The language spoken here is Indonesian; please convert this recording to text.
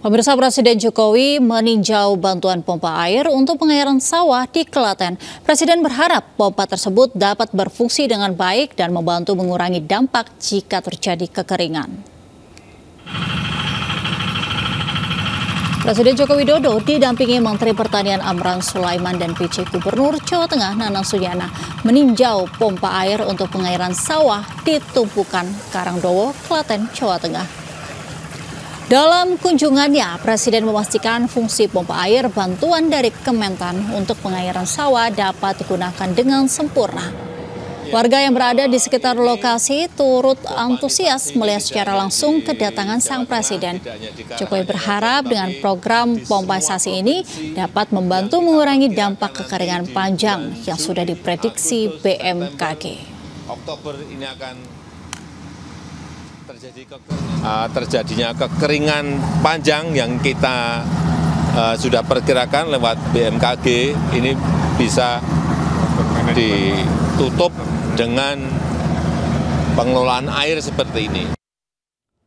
Pemirsa, Presiden Jokowi meninjau bantuan pompa air untuk pengairan sawah di Klaten. Presiden berharap pompa tersebut dapat berfungsi dengan baik dan membantu mengurangi dampak jika terjadi kekeringan. Presiden Joko Widodo didampingi Menteri Pertanian Amran Sulaiman dan PJ Gubernur Jawa Tengah Nanang Suyana meninjau pompa air untuk pengairan sawah di Tumpukan Karangdowo, Klaten, Jawa Tengah. Dalam kunjungannya, Presiden memastikan fungsi pompa air bantuan dari Kementan untuk pengairan sawah dapat digunakan dengan sempurna. Warga yang berada di sekitar lokasi turut antusias melihat secara langsung kedatangan sang Presiden. Jokowi berharap dengan program pompasasi ini dapat membantu mengurangi dampak kekeringan panjang yang sudah diprediksi BMKG. Oktober ini akan terjadinya kekeringan panjang yang kita sudah perkirakan lewat BMKG ini bisa ditutup dengan pengelolaan air seperti ini.